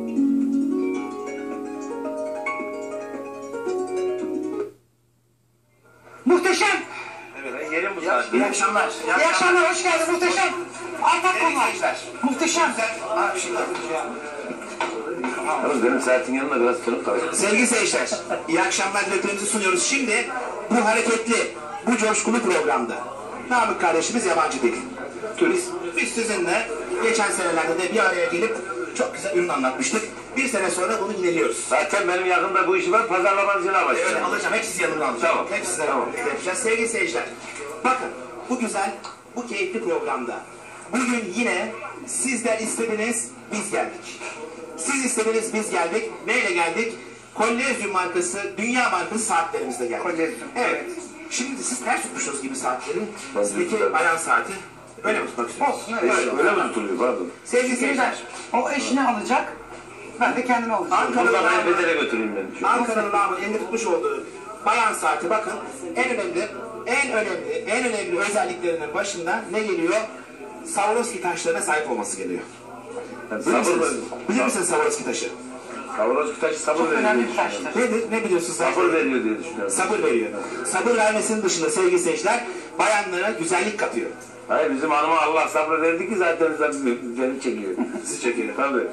Muhteşem. Evet, yerim bu saat. İyi akşamlar. İyi akşamlar, hoş geldin Muhteşem. Altak konular. Muhteşem. Yalnız benim saatin yanında biraz sönük kalacak. Sevgili seyirciler, iyi akşamlar dileklerimizi sunuyoruz. Şimdi bu hareketli, bu coşkulu programda Namık kardeşimiz yabancı değil. Biz sizinle geçen senelerde de bir araya gelip çok güzel ürün anlatmıştık. Bir sene sonra bunu yineliyoruz. Zaten benim yakında bu işi var, pazarlamacılığa başlayacağım. Evet, alacağım. Hep siz yanımda alacağım. Tamam. Hep sizden yapacağız. Sevgili seyirciler, bakın bu güzel, bu keyifli programda bugün yine sizler istediniz, biz geldik. Siz istediniz, biz geldik. Neyle geldik? Kolezyum markası, dünya markası saatlerimizle geldik. Kolezyum. Evet. Şimdi siz ters tutmuşsunuz gibi saatlerin. Sizdeki bayan saati. Öyle mi tutmak istiyorsunuz? Olsun, öyle. Öyle mi tutuluyor, pardon? Sevgili seyirciler, O eşini alacak, ben de kendime alacağım. Ankara'nın Buradan namı, bedele götüreyim ben. Ankara'nın namı elinde tutmuş olduğu bayan saati bakın en önemli özelliklerinin başında ne geliyor? Swarovski taşlarına sahip olması geliyor. Yani Bilir misiniz Swarovski taşı? Swarovski taşı sabır Çok veriyor. önemli bir taştır. Nedir? Ne biliyorsunuz? Sabır veriyor diye düşünüyorum. Sabır veriyor. Sabır vermesinin dışında sevgili seyirciler bayanlara güzellik katıyor. Hayır, bizim hanıma Allah sabır verdi ki zaten beni çekiyor. Sizi çekiyor. Tabii.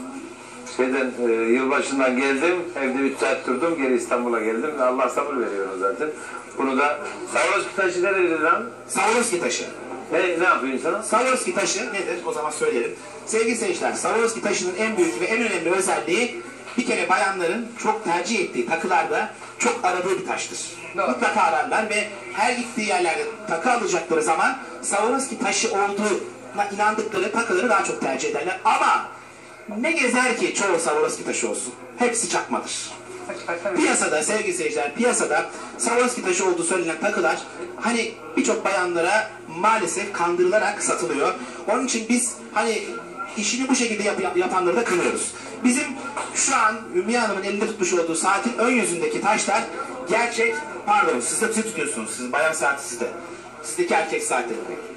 Yılbaşından geldim, evde 3 saat durdum, geri İstanbul'a geldim. Allah sabır veriyor zaten. Bunu da Swarovski taşı neredir lan? Swarovski taşı. Ne yapıyor insana? Swarovski taşı nedir? O zaman söyleyelim. Sevgili seyirciler, Swarovski taşının en büyük ve en önemli özelliği bir kere bayanların çok tercih ettiği takılarda çok aradığı bir taştır. Doğru. Mutlaka ararlar ve her gittiği yerlerde takı alacakları zaman Swarovski taşı olduğuna inandıkları takıları daha çok tercih ederler. Ama ne gezer ki çoğu Swarovski taşı olsun? Hepsi çakmadır. Piyasada sevgili seyirciler, piyasada Swarovski taşı olduğu söylenen takılar hani birçok bayanlara maalesef kandırılarak satılıyor. Onun için biz hani işini bu şekilde yapanları da kınıyoruz. Bizim şu an Ümmüye Hanım'ın elinde tutmuş olduğu saatin ön yüzündeki taşlar gerçek, pardon siz de tutuyorsunuz, siz bayan saati sizde. Sizdeki erkek saati.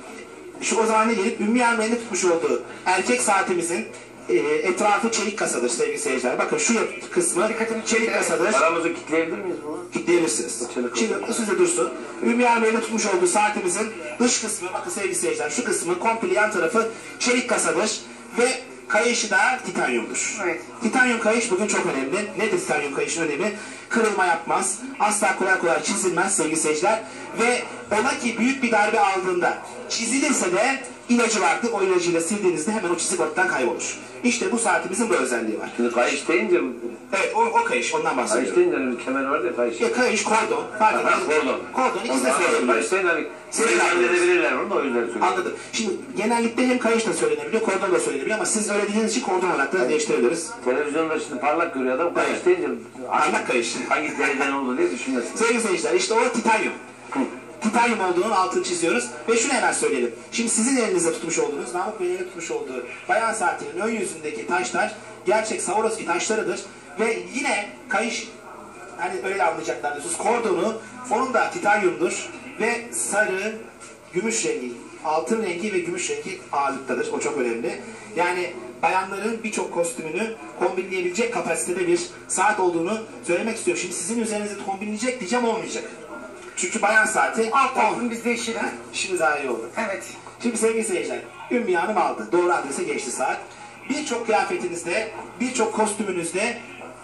O zaman ne gelip Ümmüye Hanım'ın elinde tutmuş olduğu erkek saatimizin etrafı çelik kasadır sevgili seyirciler. Bakın şu kısmı çelik kasadır. Paramızı kilitleyebilir miyiz bunu? Kilitleyebilirsiniz. Şimdi size dursun. Ümmüye Hanım'ın tutmuş olduğu saatimizin dış kısmı, bakın sevgili seyirciler, şu kısmı komple yan tarafı çelik kasadır ve kayışı da titanyumdur. Evet. Titanyum kayış bugün çok önemli. Nedir titanyum kayışın önemi? Kırılma yapmaz. Asla kolay kolay çizilmez sevgili seyirciler. Ve ola ki büyük bir darbe aldığında çizilirse de ilacı vardır. O ilacıyla sildiğinizde hemen o çizik ortadan kaybolur. İşte bu saatimizin bu özelliği var. Şimdi kayış deyince... Evet, o kayış, ondan bahsediyorum. Kayış deyince bir kemer var ya kayış. Kayış, kordon, fark etmez. Kordon. Kordon, ikisi de söyleyebiliriz. Kayış deyince hani seni halledebilirler bunu da o yüzden söylüyorum. Anladım. Şimdi genellikle hem kayış da söylenebiliyor, kordon da söylenebiliyor ama siz öyle dediğiniz için kordon olarak da değiştirebiliriz. Televizyonda şimdi parlak görüyor adam, kayış Evet. deyince... Parlak kayış. Hangi deriden oldu diye düşünmesin. Sevgili seyirciler, işte o titanyum. Titanyum olduğunun altını çiziyoruz ve şunu hemen söyleyelim. Şimdi sizin elinizde tutmuş olduğunuz, Namık Bey'in elinde tutmuş olduğu bayan saatinin ön yüzündeki taşlar gerçek Swarovski taşlarıdır. Ve yine kayış, hani öyle anlayacaklar diyorsunuz, kordonu, onun da titanyumdur ve sarı, gümüş rengi, altın rengi ve gümüş rengi ağırlıktadır. O çok önemli. Yani bayanların birçok kostümünü kombinleyebilecek kapasitede bir saat olduğunu söylemek istiyorum. Şimdi sizin üzerinizde kombinleyecek diyeceğim, olmayacak. Çünkü bayan saati Alt olsun biz değişelim. şimdi daha iyi oldu. Evet. Şimdi sevgili seyirciler, Ümmüye Hanım aldı. Doğru adrese geçti saat. Birçok kıyafetinizde, birçok kostümünüzde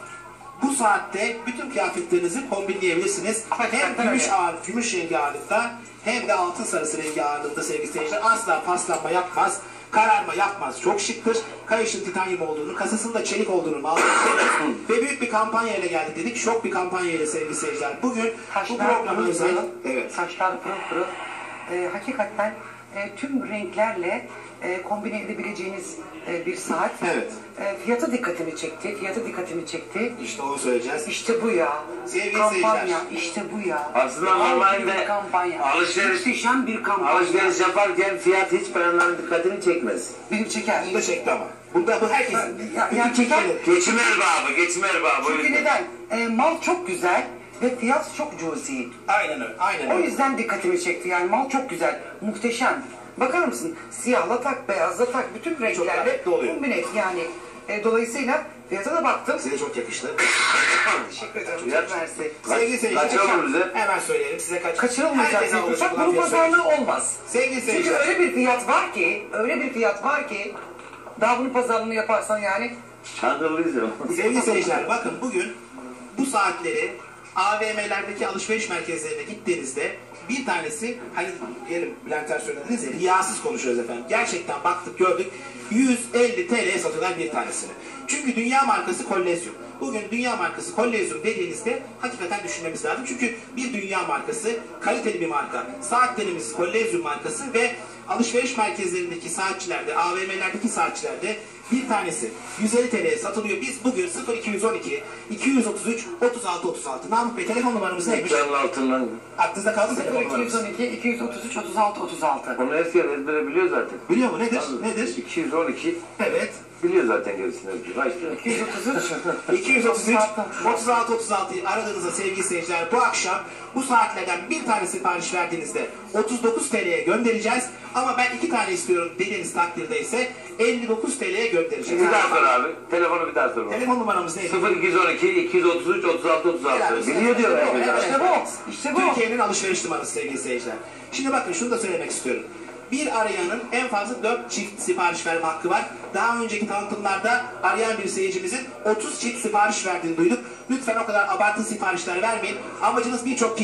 bu saatte bütün kıyafetlerinizi kombinleyebilirsiniz. Hem gümüş rengi ağırlıkta hem de altın sarısı rengi ağırlıkta sevgili seyirciler. Asla paslanma yapmaz, kararma yapmaz. Çok şıktır. Kayışın titanyum olduğunu, kasasında çelik olduğunu malzemesi ve büyük bir kampanya ile geldik dedik. Şok bir kampanya ile sevgili seyirciler. Bugün bu programın özel... Evet. Saçlar pırıl pırıl. Hakikaten tüm renklerle kombine edebileceğiniz bir saat. Evet. Fiyatı dikkatimi çekti. İşte onu söyleyeceğiz. İşte bu ya. Sevgili Kampanya. seyirciler. İşte bu ya. Aslında normalde kampanya. alışveriş Muhteşem bir kampanya. Alışveriş yaparken fiyat hiç bayanların dikkatini çekmez. Benim çeker. Bunu da çekti ama. Bu herkesin. Yani çeker. Geçim erbabı, geçim erbabı. Çünkü neden? Mal çok güzel ve fiyat çok cüzi. Aynen öyle. Aynen O öyle. yüzden dikkatimi çekti. Yani mal çok güzel, muhteşem. Bakar mısın? Siyahla tak, beyazla tak, bütün renklerle rahatlıkla oluyor. kombine et. Yani Dolayısıyla fiyata da baktım. Size çok yakıştı. Teşekkür ederim. Ya- Çok mersi. Sevgili seyirciler, Kaç olur bize? hemen söyleyelim size kaç. Kaçırılmayacak Herkese bir olacak fiyat. olan Bunun fiyat söyleyeyim. pazarlığı olmaz. Sevgili Çünkü seyirciler, öyle bir fiyat var ki, daha bunun pazarlığını yaparsan yani Çankırılıyız ya. sevgili seyirciler bakın bugün bu saatleri AVM'lerdeki alışveriş merkezlerine gittiğinizde bir tanesi hani diyelim Bülent Ersoy dediniz ya riyasız konuşuyoruz efendim. Gerçekten baktık gördük 150 TL'ye satıyorlar bir tanesini. Çünkü dünya markası Kolezyum. Bugün dünya markası Kolezyum dediğinizde hakikaten düşünmemiz lazım. Çünkü bir dünya markası, kaliteli bir marka. Saatlerimiz Kolezyum markası ve alışveriş merkezlerindeki saatçilerde, AVM'lerdeki saatçilerde bir tanesi 150 TL'ye satılıyor. Biz bugün 0212 233 36 36. Namık Bey telefon numaramız neymiş? Canın altından. Aklınızda kaldı mı telefon numaramız? 212 233 36 36. Onu herkes ezbere biliyor zaten. Biliyor mu? Nedir? Nedir? 212 Evet. biliyor zaten gerisini. Kaçtı? 233 233 36 36'yı aradığınızda sevgili seyirciler bu akşam bu saatlerden bir tane sipariş verdiğinizde 39 TL'ye göndereceğiz. Ama ben 2 tane istiyorum dediğiniz takdirde ise 59 TL'ye göndereceğiz. Bir daha sor abi. Telefonu bir daha sor. Telefon numaramız neydi? 0212 233 36 36. Biliyor diyor Evet, herkes. evet. İşte bu. İşte bu. Türkiye'nin alışveriş numarası sevgili seyirciler. Şimdi bakın şunu da söylemek istiyorum. Bir arayanın en fazla 4 çift sipariş verme hakkı var. Daha önceki tanıtımlarda arayan bir seyircimizin 30 çift sipariş verdiğini duyduk. Lütfen o kadar abartılı siparişler vermeyin. Amacımızın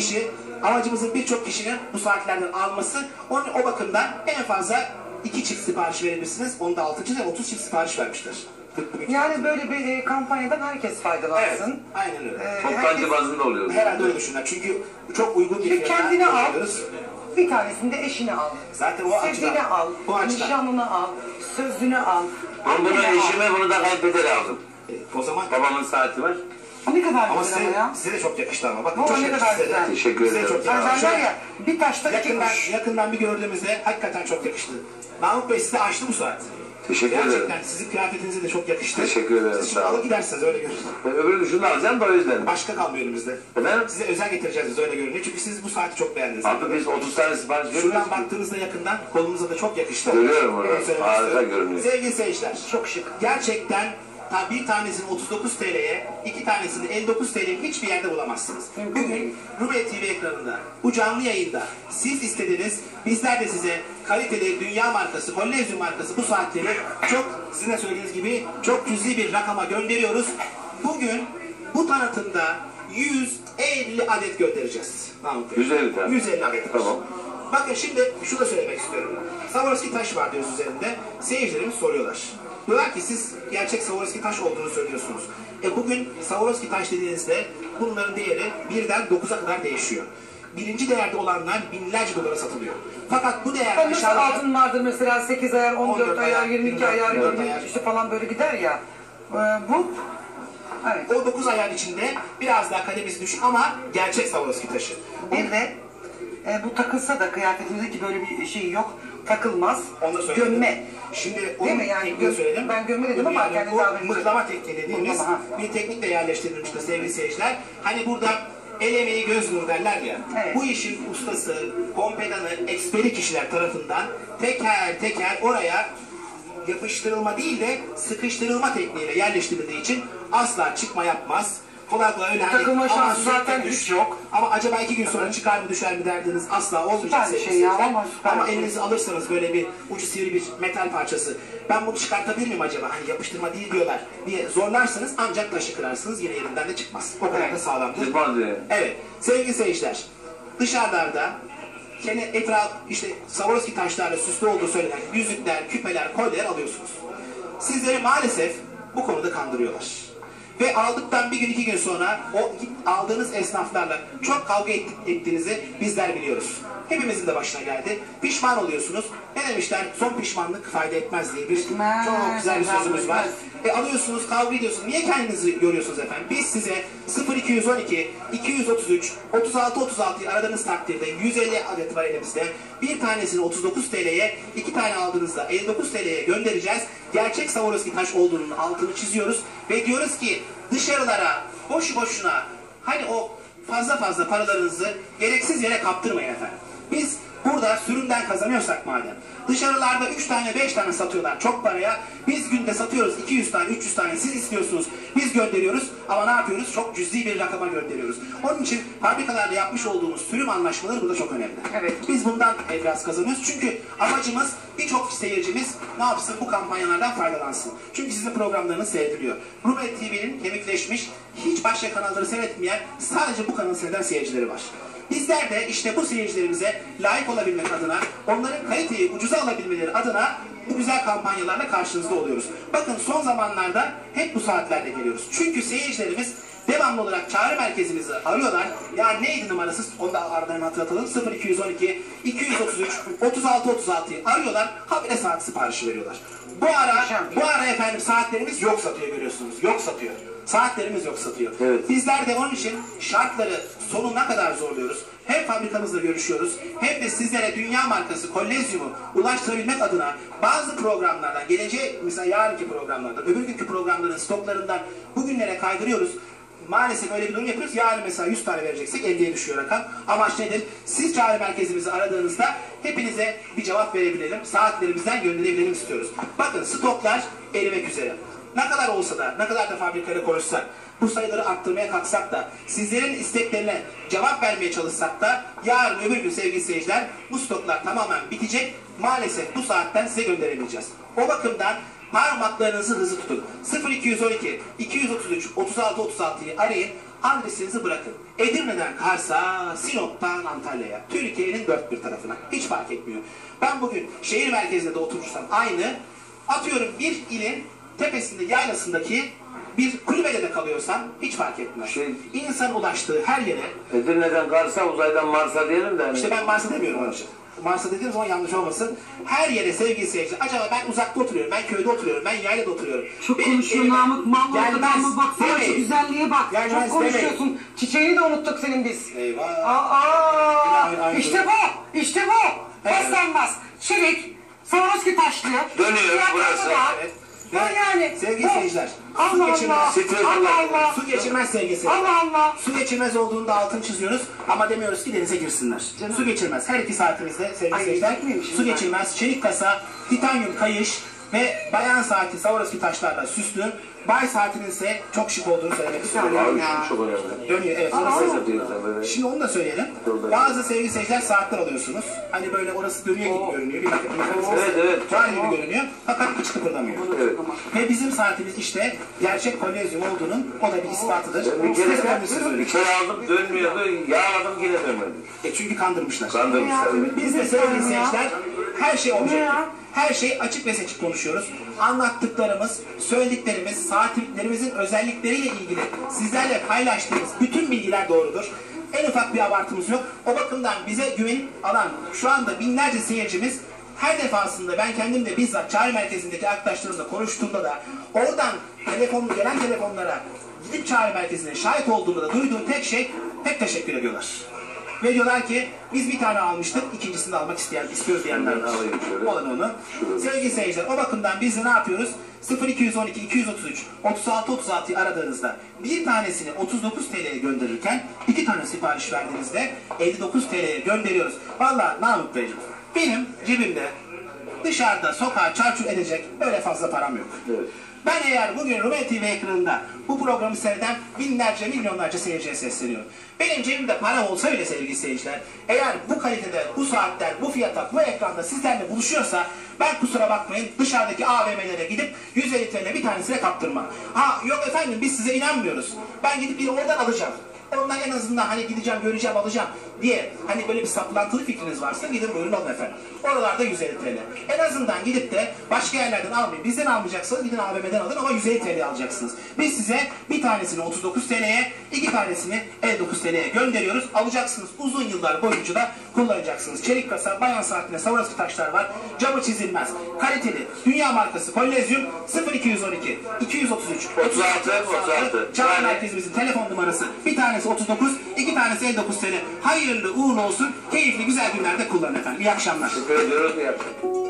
birçok kişinin bu saatlerden alması. O bakımdan en fazla 2 çift sipariş verebilirsiniz. Onu da 6. ve 30 çift sipariş vermişler. Yani böyle bir kampanyadan herkes Evet, faydalansın. aynen öyle. Toptancı bazında oluyor. Herhalde öyle düşünler. Çünkü çok uygun bir Bir fiyata kendine al. yapıyoruz. Bir tanesini de eşine al. Zaten o Sevdiğini açıdan. al. Bu açıdan. Nişanlını al. Sözünü al. Ben bunu annene al. eşime bunu da kayınpedere aldım. O zaman Babamın saati var. Ne kadar ama güzel ama ya. size de çok yakıştı ama. Bakın Baba çok ne yakıştı kadar size de. güzel. Teşekkür Size ederim. çok Ben yakıştı. var ya bir taşta iki kuş. Yakından bir gördüğümüzde hakikaten çok yakıştı. Mahmut Bey size açtı bu saat. Teşekkür ederim. Gerçekten sizin kıyafetinize de çok yakıştı. Teşekkür ederim, Siz şimdi sağ olun. alır gidersiniz öyle görünüyor. Öbürünü şunu alacağım da o yüzden. Başka kalmıyor elimizde. Efendim? Size özel getireceğiz biz öyle görünüyor. Çünkü siz bu saati çok beğendiniz. Abi biz 30 tane sipariş veriyoruz. Şuradan baktığınızda yakından kolunuza da çok yakıştı. Görüyorum onu. Evet, söylemek Harika istiyorum. görünüyor. Sevgili seyirciler. Çok şık. Gerçekten bir tanesini 39 TL'ye, 2 tanesini 59 TL'ye hiçbir yerde bulamazsınız. Bugün Rumeli TV ekranında, bu canlı yayında siz istediniz, bizler de size kaliteli dünya markası, Kolezyum markası bu saatleri çok, sizin de söylediğiniz gibi çok cüzi bir rakama gönderiyoruz. Bugün bu tanıtımda 150 adet göndereceğiz. Mahmut Bey. 150 tane. 150 adet. Tamam. Bakın şimdi şunu da söylemek istiyorum. Swarovski taş var diyoruz üzerinde. Seyircilerimiz soruyorlar. Diyorlar ki siz gerçek Swarovski taş olduğunu söylüyorsunuz. Bugün Swarovski taş dediğinizde bunların değeri 1'den 9'a kadar değişiyor. Birinci değerde olanlar binlerce dolara satılıyor. Fakat bu değer Nasıl aşağıda... altın vardır mesela 8 ayar, 14 14 ayar, ayar, 22 ayar, 24 ayar. işte falan böyle gider ya. Bu evet. O 9 ayar içinde biraz daha kademesi düşük ama gerçek Swarovski taşı. Bir de bu takılsa da kıyafetimizde ki böyle bir şey yok. Takılmaz. Onu da söyledim. Gömme. Şimdi onun Değil mi? Yani tekniğini söyledim. ben gömme dedim ama Yani kendi bu tabirimi mıhlama tekniği dediğimiz Mıhlama, ha. bir teknikle yerleştirilmiştir sevgili seyirciler. Hani burada el emeği göz nuru derler ya. Evet. Bu işin ustası, kompedanı, eksperi kişiler tarafından teker teker oraya yapıştırılma değil de sıkıştırılma tekniğiyle yerleştirildiği için asla çıkma yapmaz. Kolay kolay öyle hani Takılma şansı aman zaten sürekli hiç yok. Ama acaba 2 gün sonra çıkar mı düşer mi derdiniz asla olmayacak Süper bir sevgili şey ya, seyirciler. ama süper Ama bir şey. elinizi alırsanız böyle bir ucu sivri bir metal parçası. Ben bunu çıkartabilir miyim acaba? Hani yapıştırma değil diyorlar diye zorlarsınız ancak taşı kırarsınız yine yerinden de çıkmaz. O kadar da sağlamdır. Çıkmaz diye. Evet sevgili seyirciler dışarılarda etraf işte Swarovski taşlarla süslü olduğu söylenen yüzükler, küpeler, kolyeler alıyorsunuz. Sizleri maalesef bu konuda kandırıyorlar. Ve aldıktan bir gün 2 gün sonra o aldığınız esnaflarla çok kavga ettiğinizi bizler biliyoruz. Hepimizin de başına geldi. Pişman oluyorsunuz. Ne demişler? Son pişmanlık fayda etmez diye bir Etmez, çok güzel bir sözümüz var. etmez. Alıyorsunuz, kavga ediyorsunuz. Niye kendinizi yoruyorsunuz efendim? Biz size 0212 233 36 36'yı aradığınız takdirde 150 adet var elimizde. Bir tanesini 39 TL'ye, 2 tane aldığınızda 59 TL'ye göndereceğiz. Gerçek Swarovski taş olduğunun altını çiziyoruz ve diyoruz ki dışarılara boşu boşuna hani o fazla paralarınızı gereksiz yere kaptırmayın efendim. Biz Burada sürümden kazanıyorsak madem, dışarılarda 3 tane 5 tane satıyorlar çok paraya, biz günde satıyoruz 200 tane 300 tane, siz istiyorsunuz, biz gönderiyoruz ama ne yapıyoruz? Çok cüzi bir rakama gönderiyoruz. Onun için fabrikalarda yapmış olduğumuz sürüm anlaşmaları burada çok önemli. Evet. Biz bundan biraz kazanıyoruz çünkü amacımız birçok seyircimiz ne yapsın, bu kampanyalardan faydalansın. Çünkü sizin programlarınız seyrediliyor. Rumeli TV'nin kemikleşmiş, hiç başka kanalları seyretmeyen, sadece bu kanalı seyreden seyircileri var. Bizler de işte bu seyircilerimize layık olabilmek adına, onların kaliteyi ucuza alabilmeleri adına bu güzel kampanyalarla karşınızda oluyoruz. Bakın son zamanlarda hep bu saatlerde geliyoruz. Çünkü seyircilerimiz devamlı olarak çağrı merkezimizi arıyorlar. Ya neydi numarası? Onu da aradan hatırlatalım. 0212 233 36 36'yı arıyorlar. Habire saat siparişi veriyorlar. Bu ara efendim saatlerimiz yok satıyor, görüyorsunuz. Yok satıyor. Saatlerimiz yok satıyor. Evet. Bizler de onun için şartları sonuna kadar zorluyoruz. Hem fabrikamızla görüşüyoruz, hem de sizlere dünya markası Kolezyum'u ulaştırabilmek adına bazı programlardan, gelecek mesela yarınki programlardan, öbür günkü programların stoklarından bugünlere kaydırıyoruz. Maalesef öyle bir durum yapıyoruz. Yarın mesela 100 tane vereceksek 50'ye düşüyor rakam. Amaç nedir? Siz çağrı merkezimizi aradığınızda hepinize bir cevap verebilelim. Saatlerimizden gönderebilelim istiyoruz. Bakın stoklar erimek üzere. Ne kadar olsa da, ne kadar da fabrikayla konuşsak, bu sayıları arttırmaya kalksak da, sizlerin isteklerine cevap vermeye çalışsak da, yarın öbür gün sevgili seyirciler, bu stoklar tamamen bitecek. Maalesef bu saatten size gönderemeyeceğiz. O bakımdan parmaklarınızı hızlı tutun. 0212 233 36 36'yı arayın, adresinizi bırakın. Edirne'den Kars'a, Sinop'tan Antalya'ya, Türkiye'nin dört bir tarafına. Hiç fark etmiyor. Ben bugün şehir merkezinde de oturursam aynı, atıyorum bir ilin tepesinde, yaylasındaki bir kulübede de kalıyorsam hiç fark etmez. İnsan ulaştığı her yere... Edirne'den Kars'a, uzaydan Mars'a diyelim de... İşte ben Mars'a demiyorum onun için. Mars'a dediğim zaman yanlış olmasın. Her yere sevgili seyirciler. Acaba ben uzakta oturuyorum, ben köyde oturuyorum, ben yaylada oturuyorum. Çok konuşuyor Namık, mal mı baksana şu güzelliğe bak. Gelmez, çok konuşuyorsun. Çiçeğini de unuttuk senin biz. Eyvah. İşte bu, işte bu. Paslanmaz, çelik, Swarovski taşlı. Dönüyor burası. Evet. Yani. Sevgili seyirciler. Allah Allah. Su geçirmez sevgili seyirciler. Allah. Su geçirmez olduğunda altını çiziyoruz ama demiyoruz ki denize girsinler. Su geçirmez. Her iki saatimizde sevgili seyirciler. Su geçirmez. Çelik kasa, titanyum kayış ve bayan saati Swarovski taşlarla süslü. Bay saatinin ise çok şık olduğunu söylemek istiyorum. Abi şu çok önemli. Dönüyor, evet. Şimdi onu da söyleyelim. Bazı sevgili seyirciler saatler alıyorsunuz. Hani böyle orası dönüyor gibi görünüyor. Bir Evet. var gibi görünüyor. Fakat hiç kıpırdamıyor. Evet. Ve bizim saatimiz işte gerçek kolezyum olduğunun o da bir ispatıdır. Bir kere aldım dönmüyordu, yağladım yine dönmedi. Çünkü kandırmışlar. Kandırmışlar. Biz de sevgili seyirciler her şey objektif. Her şey açık ve seçik konuşuyoruz. Anlattıklarımız, söylediklerimiz, saatlerimizin özellikleriyle ilgili sizlerle paylaştığımız bütün bilgiler doğrudur. En ufak bir abartımız yok. O bakımdan bize güven alan şu anda binlerce seyircimiz her defasında ben kendim de bizzat çağrı merkezindeki arkadaşlarımla konuştuğumda da oradan gelen telefonlara gidip çağrı merkezine şahit olduğumda da duyduğum tek şey hep teşekkür ediyorlar. Ve diyorlar ki biz bir tane almıştık, ikincisini de almak istiyoruz diyenler var. Olan onu. Sevgili seyirciler, o bakımdan biz de ne yapıyoruz? 0212 233 36 36'yı aradığınızda bir tanesini 39 TL'ye gönderirken iki tane sipariş verdiğinizde 59 TL'ye gönderiyoruz. Vallahi Namık Beyciğim, benim cebimde dışarıda sokağa çarçur edecek öyle fazla param yok. Evet. Ben eğer bugün Rumeli TV ekranında bu programı seyreden binlerce, milyonlarca seyirciye sesleniyorum. Benim cebimde para olsa bile sevgili seyirciler, eğer bu kalitede, bu saatler, bu fiyata, bu ekranda sizlerle buluşuyorsa ben kusura bakmayın dışarıdaki AVM'lere gidip 150 TL bir tanesine kaptırmam. Ha yok efendim biz size inanmıyoruz. Ben gidip bir oradan alacağım. Ondan en azından hani gideceğim, göreceğim, alacağım diye hani böyle bir saplantılı fikriniz varsa gidin buyurun alın efendim. Oralarda 150 TL. En azından gidip de başka yerlerden almayın. Bizden almayacaksanız gidin AVM'den alın ama 150 TL alacaksınız. Biz size bir tanesini 39 TL'ye, iki tanesini 59 TL'ye gönderiyoruz. Alacaksınız. Uzun yıllar boyunca da kullanacaksınız. Çelik kasa, bayan saatine Swarovski taşlar var. Camı çizilmez. Kaliteli. Dünya markası Kolezyum 0212 233 36. Çağrı merkezimizin telefon numarası. Bir tanesi 39, iki tanesi 59 TL. Hayırlı uğurlu olsun. Keyifli güzel günlerde kullanın efendim. İyi akşamlar. Teşekkür ediyoruz. İyi akşamlar.